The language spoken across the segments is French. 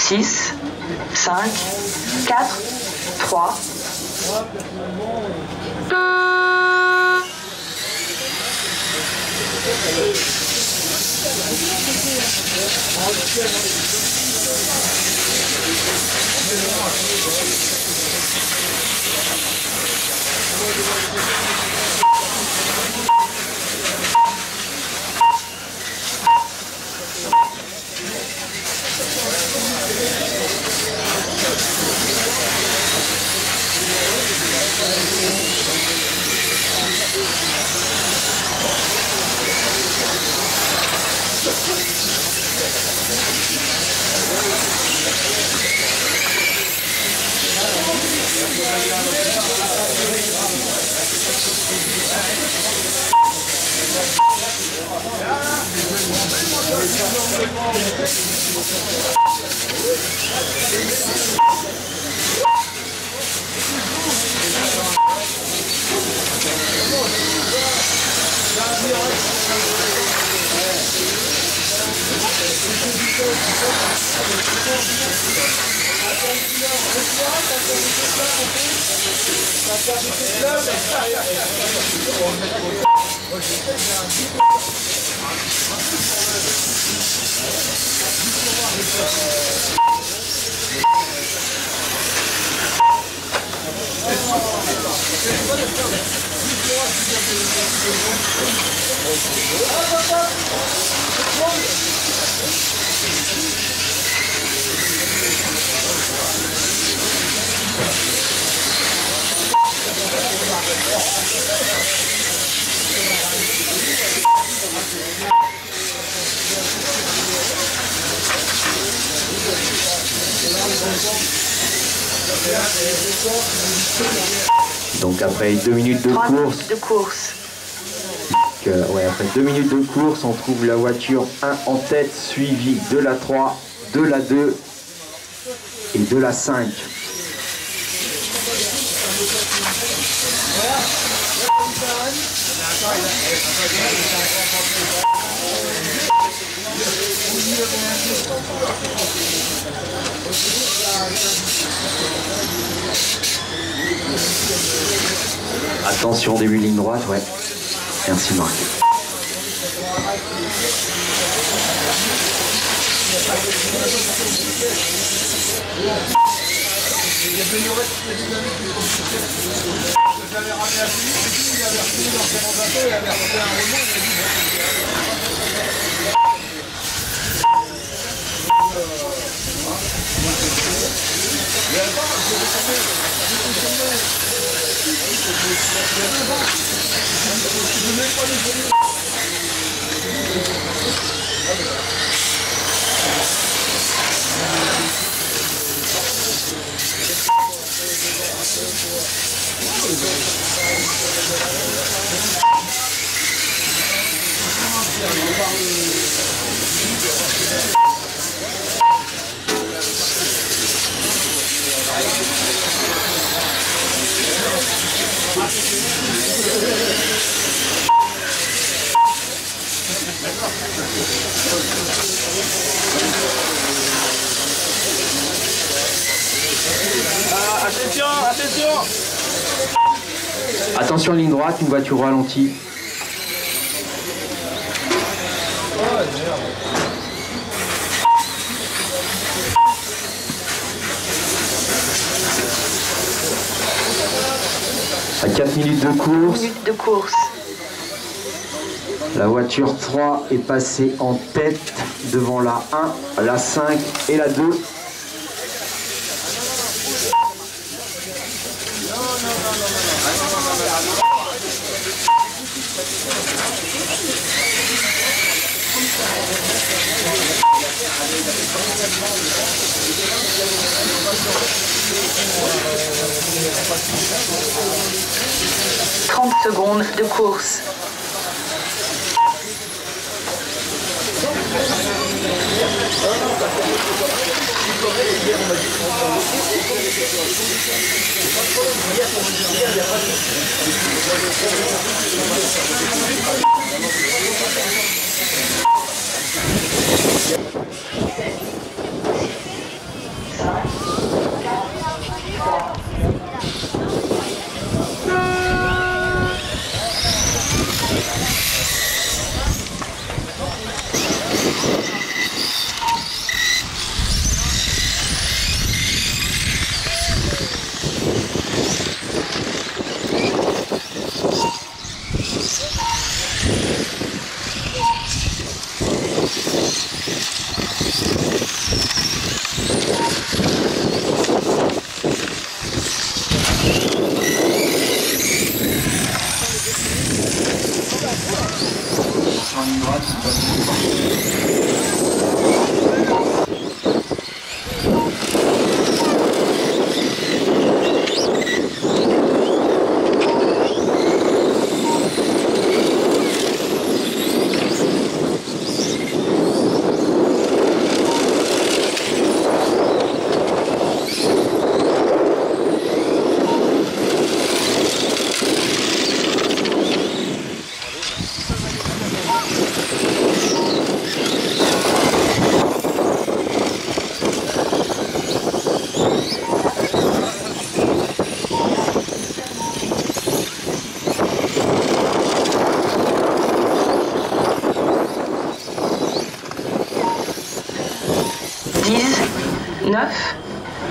6, 5, 4, 3. Donc après 2 minutes de course, après 2 minutes de course, on trouve la voiture 1 en tête, suivie de la 3, de la 2 et de la 5. Attention, début de ligne droite, ouais. Merci Marc. Attention, attention! Attention, ligne droite, une voiture ralentie. À 4 minutes de course. La voiture 3 est passée en tête devant la 1, la 5 et la 2. « 30 secondes de course.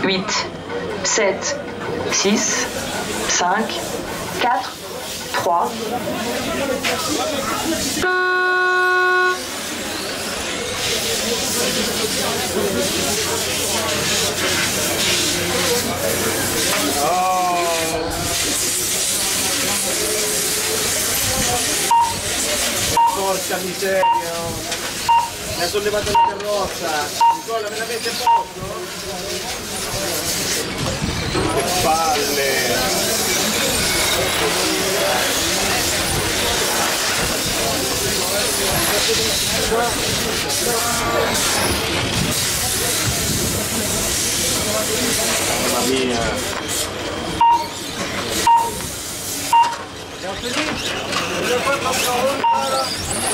8, 7, 6, 5, 4, 3. Porca miseria! Mi ha sollevato la carrozza! Nicola, me la mette a posto? Che palle! Mamma mia! Siamo felici? Abbiamo fatto una volta!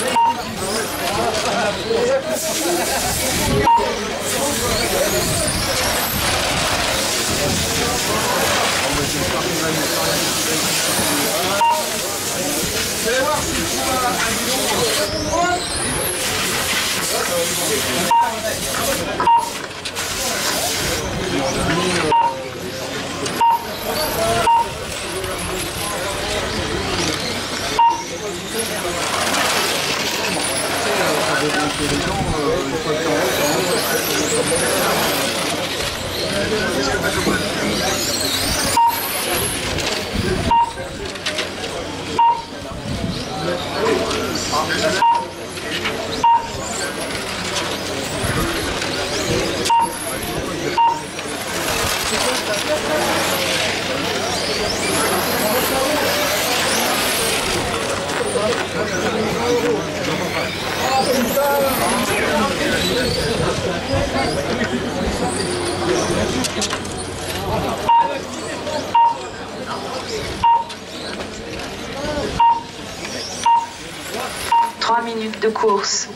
3 minutes de course.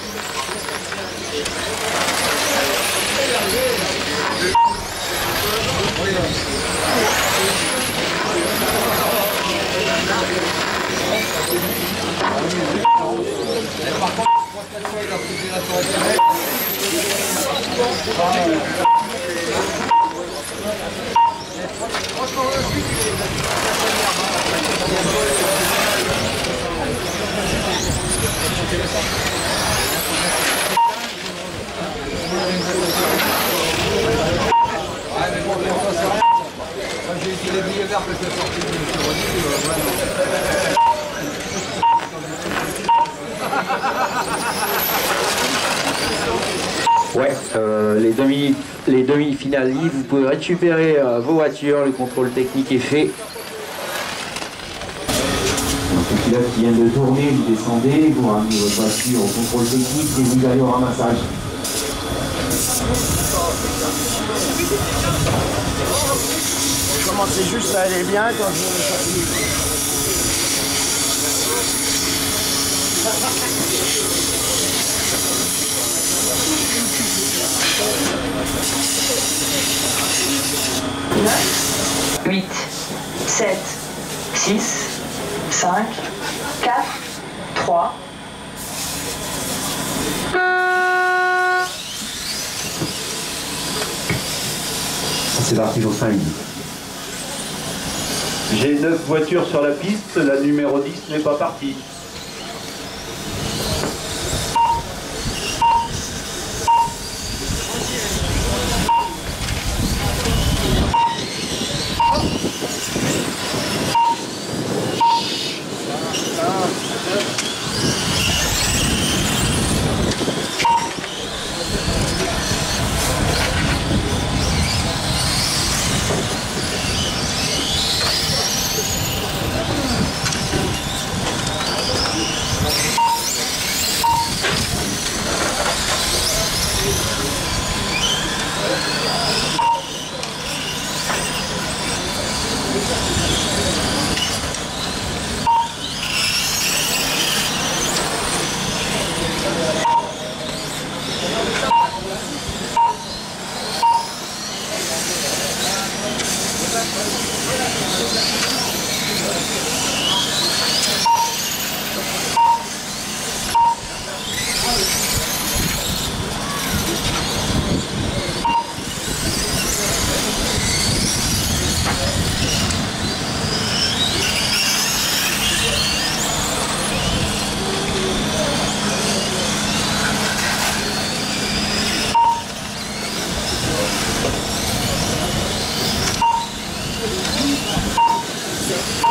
J'ai dit les billets verts parce que c'est sorti de Ouais, les demi-finales libres, vous pouvez récupérer vos voitures, le contrôle technique est fait. Donc le pilote qui vient de tourner, vous descendez, vous ramenez votre voiture au contrôle technique et vous allez au ramassage. Je commençais juste à aller bien quand je me suis 8, 7, 6, 5, 4, 3. C'est parti pour 5 minutes. J'ai 9 voitures sur la piste, la numéro 10 n'est pas partie.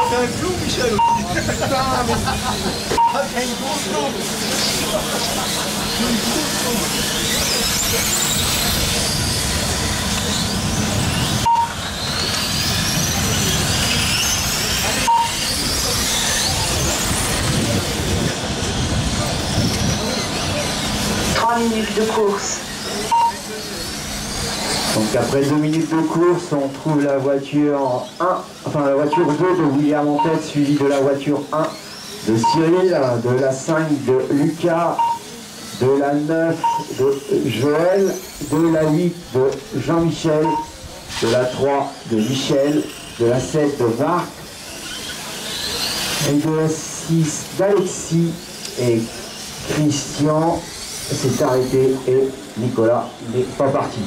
fait un clou, Michel aussi. Putain, mais... Ah, il y a une grosse lampe. Une grosse lampe. 3 minutes de course. Donc après 2 minutes de course, on trouve la voiture 1, enfin la voiture 2 de William en tête, suivie de la voiture 1 de Cyril, de la 5 de Lucas, de la 9 de Joël, de la 8 de Jean-Michel, de la 3 de Michel, de la 7 de Marc, et de la 6 d'Alexis, et Christian s'est arrêté et Nicolas n'est pas parti.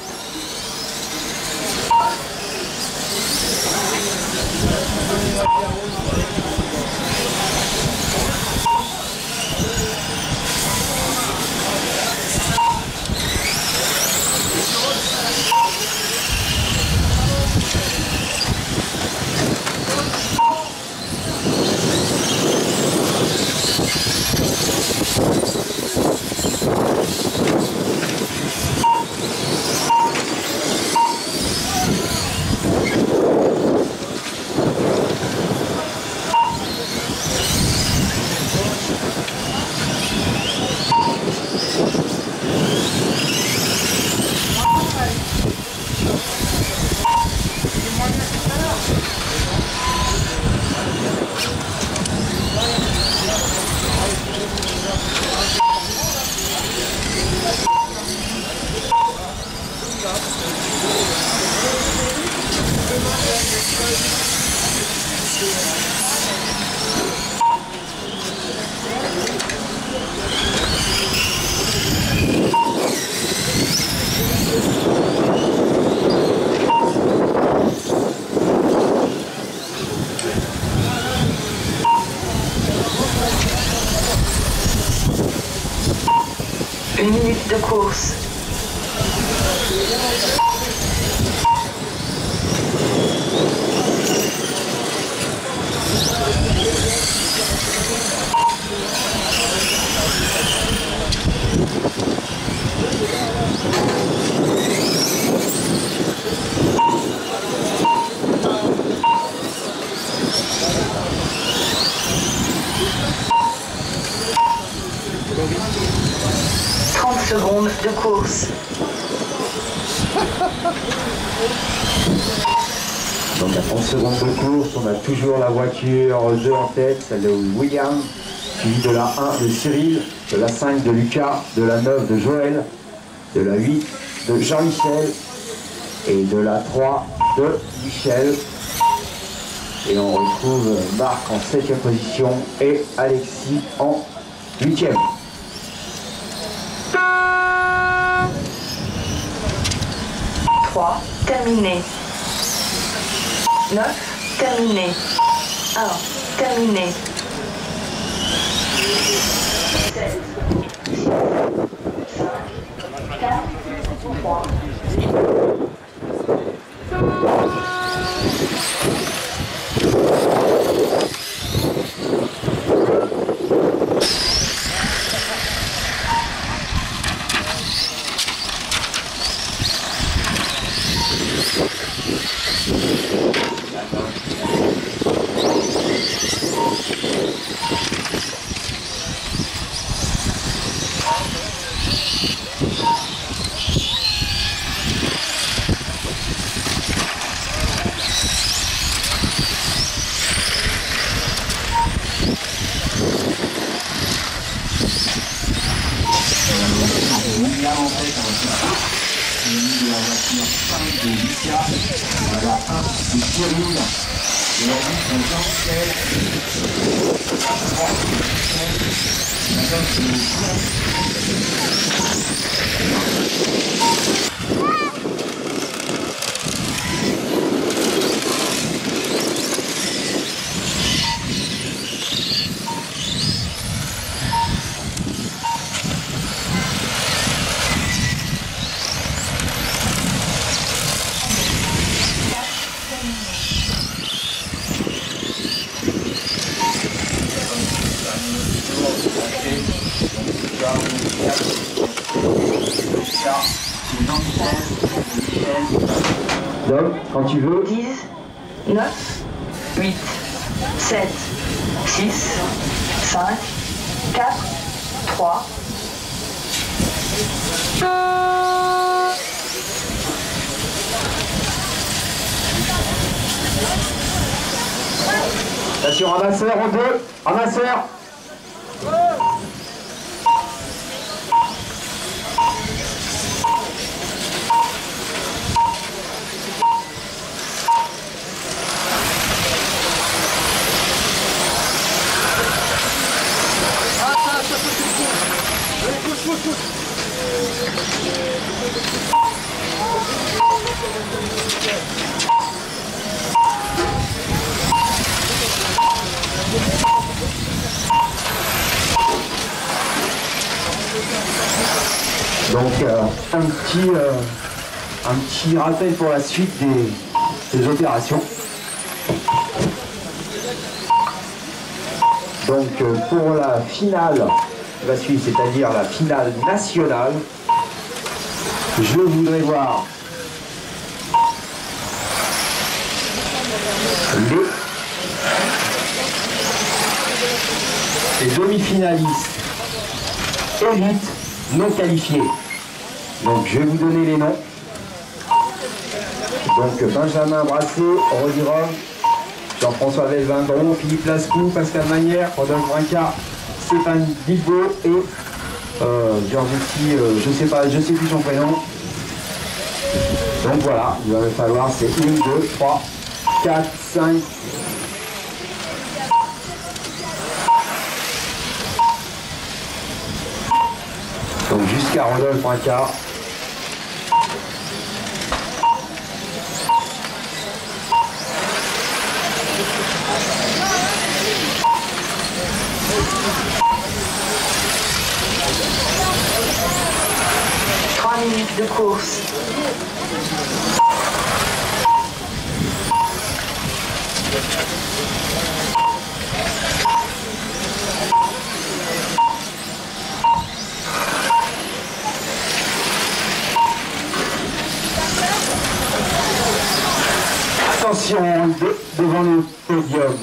Une minute de course. Secondes de course. Donc à 30 secondes de course, on a toujours la voiture 2 en tête, celle de William, suivie de la 1 de Cyril, de la 5 de Lucas, de la 9 de Joël, de la 8 de Jean-Michel et de la 3 de Michel. Et on retrouve Marc en 7e position et Alexis en 8e. 3, terminé. 9, terminé. 1, terminé. 7, 6, 5, 4, 3. William en tête de la voiture 5 de Lucas, voilà 1 de Cyril, de la 8 de Jean-Michel, la 3 de Michel, la 9 de Dom, quand tu veux. 10, 9, 8, 7, 6, 5, 4, 3. Attention, ramasseur en deux, ramasseur. Donc un petit rappel pour la suite des opérations. Donc pour la finale qui va suivre, c'est-à-dire la finale nationale, je voudrais voir les demi-finalistes élites non qualifiés. Donc je vais vous donner les noms. Donc Benjamin Brassé, Rodirum, Jean-François Velvindron, Philippe Lascou, Pascal Manière, Rodolphe Brinca, Stéphane Bilbo et Giorgetti, je sais plus son prénom. Donc voilà, il va falloir, c'est 1, 2, 3, 4, 5. Donc jusqu'à Rodolphe Brinca. Minutes de course. Attention devant le podium.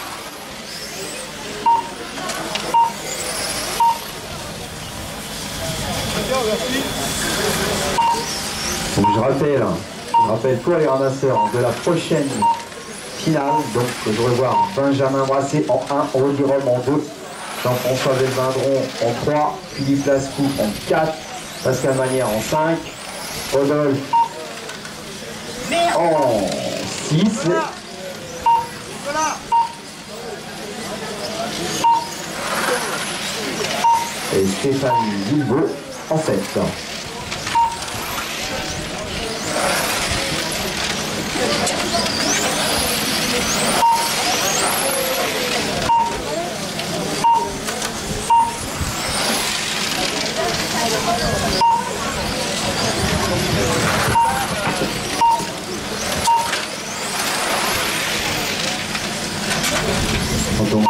Donc je rappelle pour les ramasseurs de la prochaine finale. Donc je voudrais voir Benjamin Brassé en 1, Rodirum en 2, Jean-François Velvindron en 3, Philippe Lascou en 4, Pascal Manière en 5, Rodolphe en 6. Et Stéphane Bilbo en 7. Donc,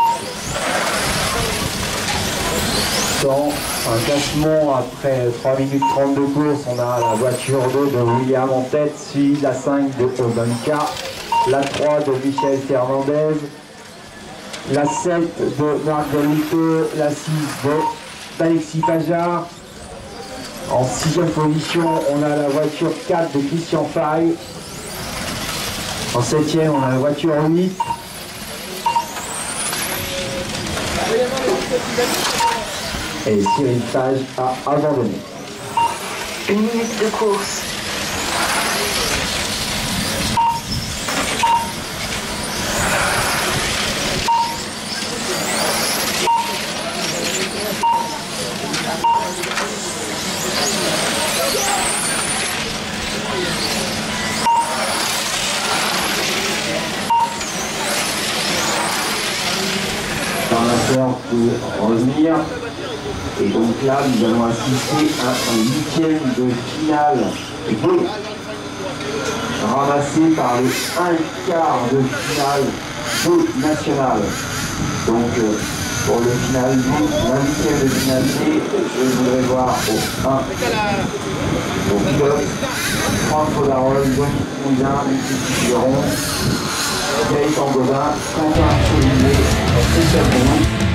dans un classement après 3 minutes 30 de course, on a la voiture 2 de William en tête, suivi la 5 de Obanka, la 3 de Michel Fernandez, la 7 de Marguerite, la 6 d'Alexis Pajard. En 6e position, on a la voiture 4 de Christian Fay. En 7e, on a la voiture 8. Et Cyril Page a abandonné. 1 minute de course. Pour revenir. Et donc là, nous allons assister à un 8e de finale B, ramassé par les 1 quart de finale B nationale. Donc pour le final B, la 8e de finale B, je voudrais voir au 1, au pilote. Franck Podarol, Denis Mondin, Lucie Giron, Gaëtan Godin, Quentin Olivier, Christophe Roux.